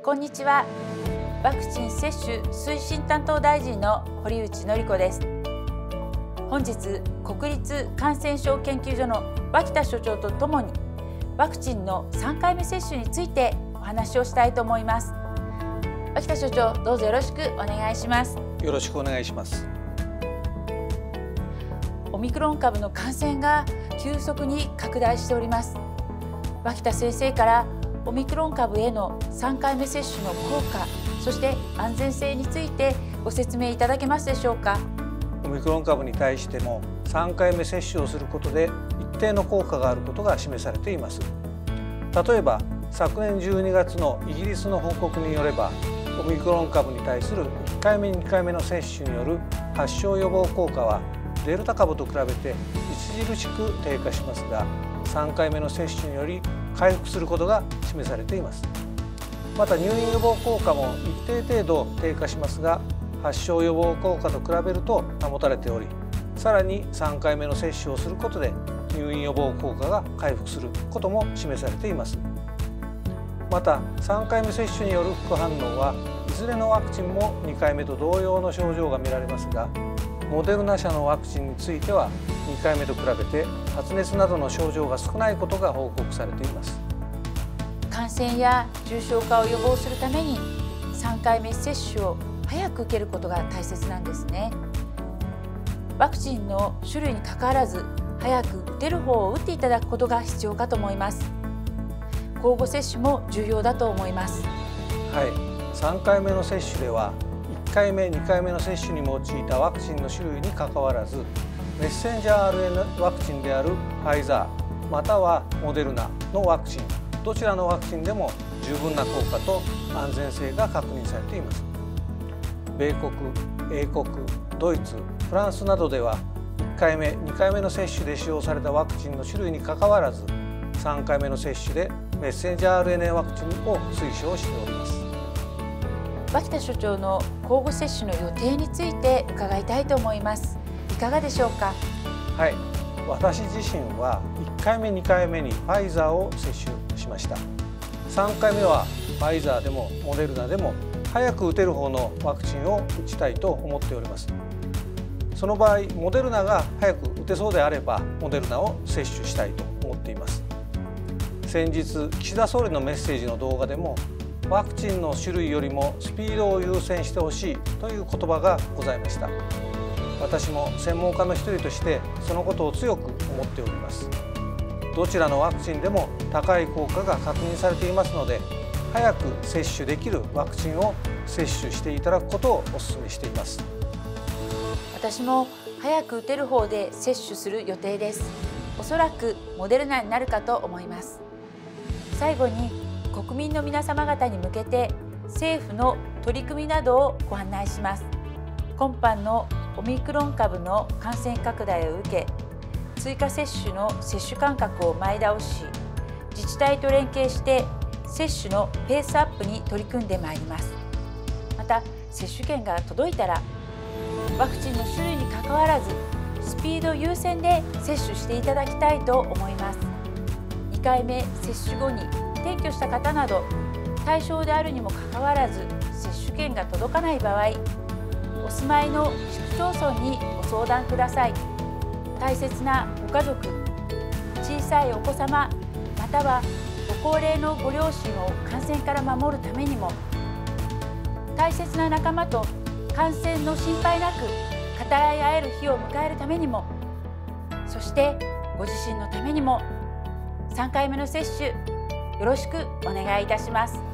こんにちは。ワクチン接種推進担当大臣の堀内典子です。本日、国立感染症研究所の脇田所長とともにワクチンの3回目接種についてお話をしたいと思います。脇田所長、どうぞよろしくお願いします。 よろしくお願いします。 オミクロン株の感染が急速に拡大しております。脇田先生からオミクロン株への3回目接種の効果、そして安全性についてご説明いただけますでしょうか。 オミクロン株に対しても3回目接種をすることで一定の効果があることが示されています。例えば昨年12月のイギリスの報告によれば、オミクロン株に対する1回目2回目の接種による発症予防効果はデルタ株と比べて著しく低下しますが、3回目の接種により回復することが示されています。また入院予防効果も一定程度低下しますが、発症予防効果と比べると保たれており、さらに3回目の接種をすることで入院予防効果が回復することも示されています。また3回目接種による副反応はいずれのワクチンも2回目と同様の症状が見られますが、モデルナ社のワクチンについては2回目と比べて発熱などの症状が少ないことが報告されています。 感染や重症化を予防するために3回目接種を早く受けることが大切なんですね。ワクチンの種類にかかわらず早く打てる方を打っていただくことが必要かと思います。交互接種も重要だと思います。 はい、3回目の接種では1回目2回目の接種に用いたワクチンの種類にかかわらず、メッセンジャー RNA ワクチンであるファイザーまたはモデルナのワクチン、どちらのワクチンでも十分な効果と安全性が確認されています。米国、英国、ドイツ、フランスなどでは1回目2回目の接種で使用されたワクチンの種類にかかわらず、3回目の接種でメッセンジャー RNA ワクチンを推奨しております。 脇田所長の交互接種の予定について伺いたいと思います。いかがでしょうか。 はい、私自身は1回目2回目にファイザーを接種しました。3回目はファイザーでもモデルナでも早く打てる方のワクチンを打ちたいと思っております。その場合、モデルナが早く打てそうであればモデルナを接種したいと思っています。先日、岸田総理のメッセージの動画でも、ワクチンの種類よりもスピードを優先してほしいという言葉がございました。私も専門家の一人としてそのことを強く思っております。どちらのワクチンでも高い効果が確認されていますので、早く接種できるワクチンを接種していただくことをお勧めしています。 私も早く打てる方で接種する予定です。おそらくモデルナになるかと思います。最後に国民の皆様方に向けて政府の取り組みなどをご案内します。今般のオミクロン株の感染拡大を受け、追加接種の接種間隔を前倒し、自治体と連携して接種のペースアップに取り組んでまいります。また、接種券が届いたら、ワクチンの種類にかかわらずスピード優先で接種していただきたいと思います。2回目接種後に転居した方など対象であるにもかかわらず接種券が届かない場合、お住まいの市区町村にご相談ください。大切なご家族、小さいお子様、またはご高齢のご両親を感染から守るためにも、大切な仲間と感染の心配なく語らい合える日を迎えるためにも、そしてご自身のためにも3回目の接種よろしくお願いいたします。